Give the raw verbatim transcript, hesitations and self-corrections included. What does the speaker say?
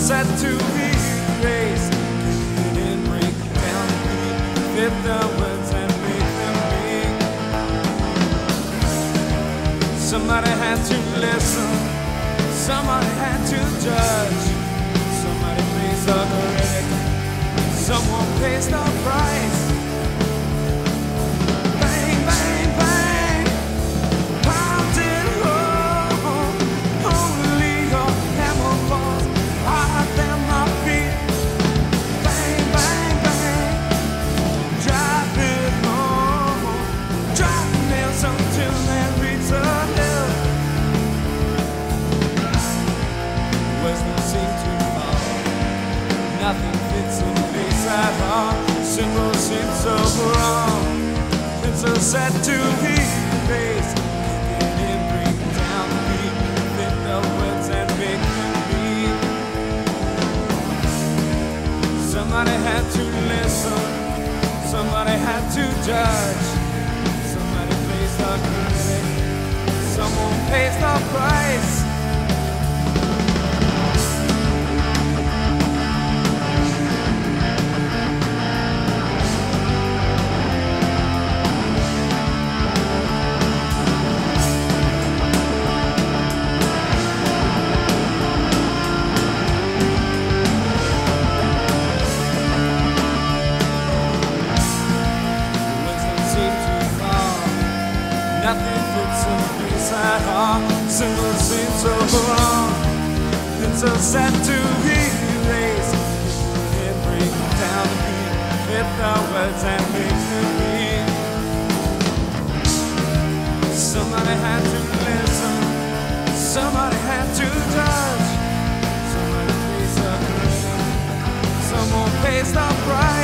set to be raised. It didn't break down the beat, fit the words and make them mean. Somebody had to listen, somebody had to judge. Somebody pays the critic, someone pays the price. Bang, bang, bang, pounding home. Only your hammer falls harder than my feet. Bang, bang, bang, drive it home. Drive the nails until they reach the hill. Wisdom seems to fall, nothing fits in place at all. Simple seems so wrong. It's a set to be faced. It didn't break down the beat, fit the words and make them beat. Somebody had to listen, somebody had to judge. Somebody pays the critic, someone pays the price. Nothing fits in place at all. Simple seems so wrong. It's a set to be raised. It breaks down the beat, fit the words and make them beat. Somebody had to listen, somebody had to judge. Somebody pays the critic, someone pays the price.